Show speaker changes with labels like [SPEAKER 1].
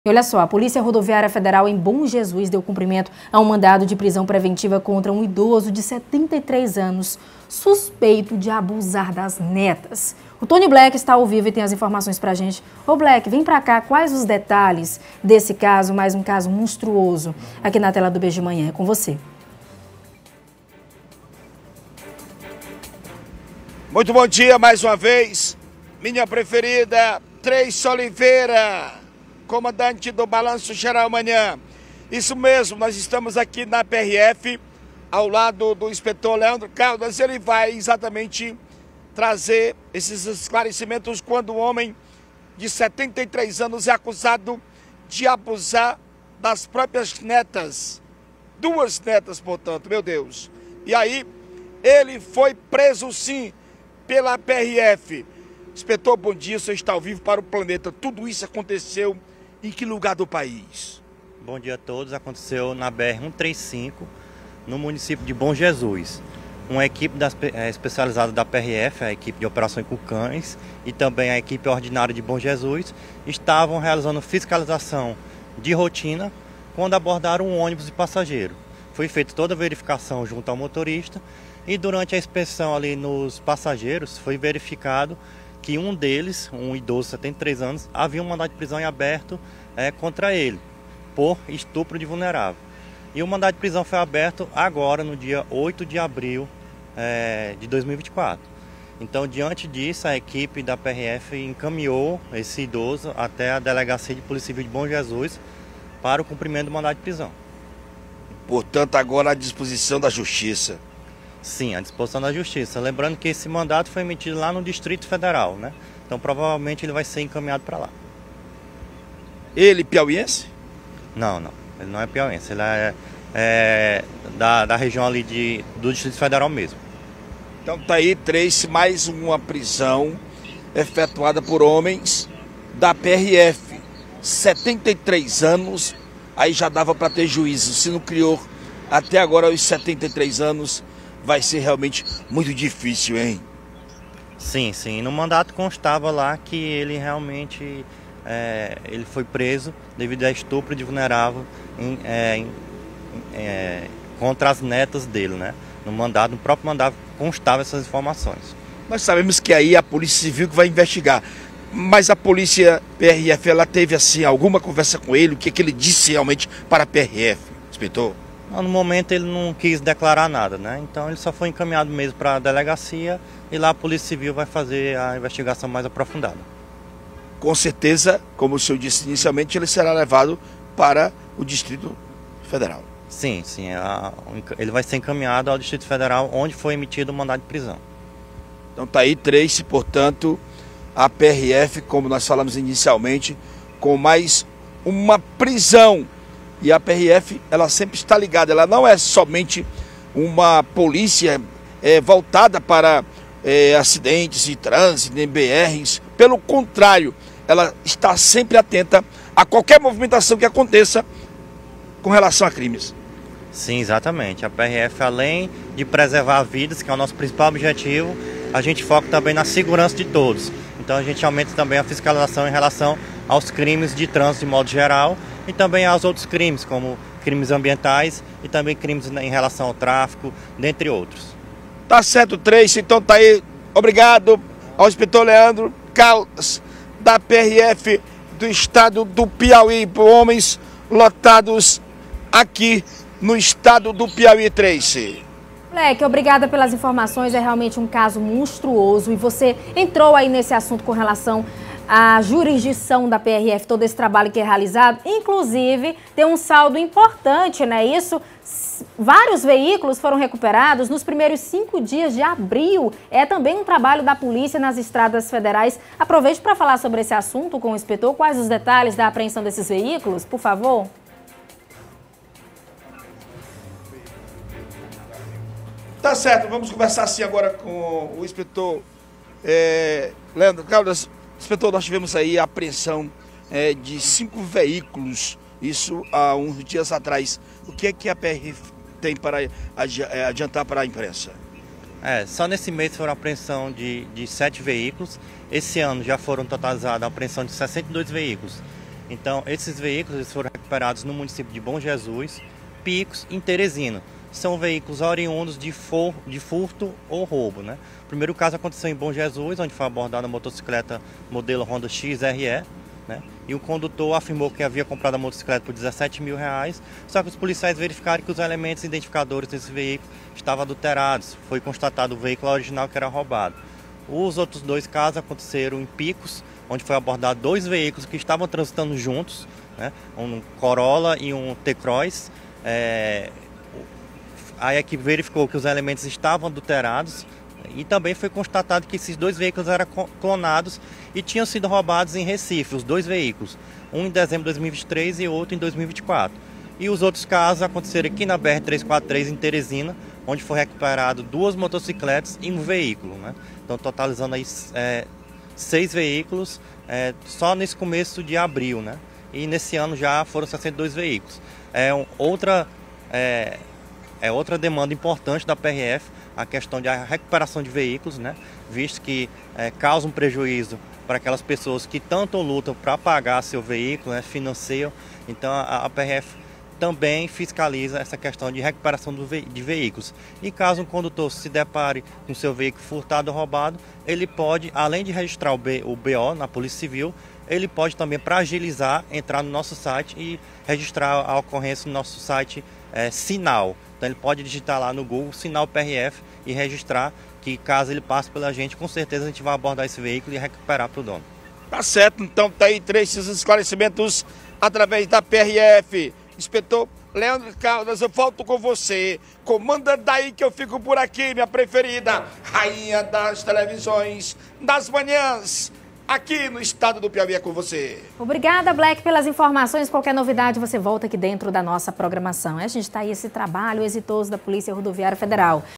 [SPEAKER 1] E olha só, a Polícia Rodoviária Federal em Bom Jesus deu cumprimento a um mandado de prisão preventiva contra um idoso de 73 anos, suspeito de abusar das netas. O Tony Black está ao vivo e tem as informações pra gente. Ô Black, vem pra cá, quais os detalhes desse caso, mais um caso monstruoso, aqui na tela do Beijo de Manhã, é com você.
[SPEAKER 2] Muito bom dia mais uma vez, minha preferida, Tracy Oliveira, comandante do Balanço Geral Manhã. Isso mesmo, nós estamos aqui na PRF, ao lado do inspetor Leandro Caldas. Ele vai exatamente trazer esses esclarecimentos quando um homem de 73 anos é acusado de abusar das próprias netas. 2 netas, portanto, meu Deus. E aí, ele foi preso sim pela PRF. Inspetor, bom dia, você está ao vivo para o planeta. Tudo isso aconteceu em que lugar do país?
[SPEAKER 3] Bom dia a todos. Aconteceu na BR-135, no município de Bom Jesus. Uma equipe especializada da PRF, a equipe de operações com cães, e também a equipe ordinária de Bom Jesus, estavam realizando fiscalização de rotina quando abordaram um ônibus de passageiro. Foi feita toda a verificação junto ao motorista e durante a inspeção ali nos passageiros foi verificado que um deles, um idoso de 73 anos, havia um mandado de prisão em aberto contra ele, por estupro de vulnerável. E o mandado de prisão foi aberto agora, no dia 8 de abril de 2024. Então, diante disso, a equipe da PRF encaminhou esse idoso até a Delegacia de Polícia Civil de Bom Jesus para o cumprimento do mandado de prisão.
[SPEAKER 2] Portanto, agora à disposição da Justiça.
[SPEAKER 3] Sim, à disposição da Justiça. Lembrando que esse mandato foi emitido lá no Distrito Federal, né? Então provavelmente ele vai ser encaminhado para lá.
[SPEAKER 2] Ele piauiense?
[SPEAKER 3] Não, ele não é piauiense, ele é da região ali do Distrito Federal mesmo.
[SPEAKER 2] Então tá aí, Tracy, mais uma prisão efetuada por homens da PRF. 73 anos, aí já dava para ter juízo. Se não criou até agora aos 73 anos, vai ser realmente muito difícil, hein?
[SPEAKER 3] Sim. No mandato constava lá que ele realmente ele foi preso devido a estupro de vulnerável contra as netas dele, né? No próprio mandato constava essas informações.
[SPEAKER 2] Nós sabemos que aí é a Polícia Civil que vai investigar, mas a Polícia PRF, ela teve assim alguma conversa com ele? O que ele disse realmente para a PRF, inspetor?
[SPEAKER 3] No momento ele não quis declarar nada, né? Então ele só foi encaminhado mesmo para a delegacia e lá a Polícia Civil vai fazer a investigação mais aprofundada.
[SPEAKER 2] Com certeza, como o senhor disse inicialmente, ele será levado para o Distrito Federal.
[SPEAKER 3] Sim, ele vai ser encaminhado ao Distrito Federal, onde foi emitido o mandado de prisão.
[SPEAKER 2] Então tá aí, Tracy, portanto, a PRF, como nós falamos inicialmente, com mais uma prisão. E a PRF, ela sempre está ligada, ela não é somente uma polícia voltada para acidentes de trânsito, em BRs. Pelo contrário, ela está sempre atenta a qualquer movimentação que aconteça com relação a crimes.
[SPEAKER 3] Sim, exatamente. A PRF, além de preservar vidas, que é o nosso principal objetivo, a gente foca também na segurança de todos. Então a gente aumenta também a fiscalização em relação aos crimes de trânsito de modo geral e também aos outros crimes, como crimes ambientais e também crimes em relação ao tráfico, dentre outros.
[SPEAKER 2] Tá certo, Tracy. Então tá aí. Obrigado ao inspetor Leandro Caldas, da PRF do estado do Piauí, por homens lotados aqui no estado do Piauí, Tracy.
[SPEAKER 1] Black, obrigada pelas informações, é realmente um caso monstruoso e você entrou aí nesse assunto com relação à jurisdição da PRF, todo esse trabalho que é realizado, inclusive tem um saldo importante, né? Isso, vários veículos foram recuperados nos primeiros 5 dias de abril. É também um trabalho da polícia nas estradas federais. Aproveite para falar sobre esse assunto com o inspetor. Quais os detalhes da apreensão desses veículos, por favor?
[SPEAKER 2] Tá certo, vamos conversar assim agora com o inspetor Leandro Caldas. Inspetor, nós tivemos aí a apreensão de 5 veículos, isso há uns dias atrás. O que é que a PRF tem para adiantar para a imprensa?
[SPEAKER 3] Só nesse mês foram a apreensão de 7 veículos. Esse ano já foram totalizadas a apreensão de 62 veículos. Então, esses veículos eles foram recuperados no município de Bom Jesus, Picos e Teresina. São veículos oriundos de furto ou roubo, né? O primeiro caso aconteceu em Bom Jesus, onde foi abordada a motocicleta modelo Honda XRE, né? E o condutor afirmou que havia comprado a motocicleta por R$17 mil, só que os policiais verificaram que os elementos identificadores desse veículo estavam adulterados. Foi constatado o veículo original que era roubado. Os outros dois casos aconteceram em Picos, onde foi abordado dois veículos que estavam transitando juntos, né? Um Corolla e um T-Cross. A equipe verificou que os elementos estavam adulterados e também foi constatado que esses dois veículos eram clonados e tinham sido roubados em Recife, os dois veículos, um em dezembro de 2023 e outro em 2024. E os outros casos aconteceram aqui na BR-343 em Teresina, onde foi recuperado duas motocicletas e um veículo, né? Então totalizando aí 6 veículos só nesse começo de abril, né? E nesse ano já foram 62 veículos. Outra demanda importante da PRF, a questão da recuperação de veículos, né? Visto que causa um prejuízo para aquelas pessoas que tanto lutam para pagar seu veículo, né? Financiam. Então a PRF também fiscaliza essa questão de recuperação de veículos. E caso um condutor se depare com seu veículo furtado ou roubado, ele pode, além de registrar o BO na Polícia Civil, ele pode também, para agilizar, entrar no nosso site e registrar a ocorrência no nosso site Sinal. Então ele pode digitar lá no Google Sinal PRF e registrar, que caso ele passe pela gente, com certeza a gente vai abordar esse veículo e recuperar para o dono.
[SPEAKER 2] Tá certo, então tá aí 3 esclarecimentos através da PRF. Inspetor Leandro Caldas, eu volto com você. Comanda daí que eu fico por aqui, minha preferida, rainha das televisões, das manhãs, aqui no estado do Piauí é com você.
[SPEAKER 1] Obrigada, Black, pelas informações. Qualquer novidade, você volta aqui dentro da nossa programação. A gente está aí esse trabalho exitoso da Polícia Rodoviária Federal.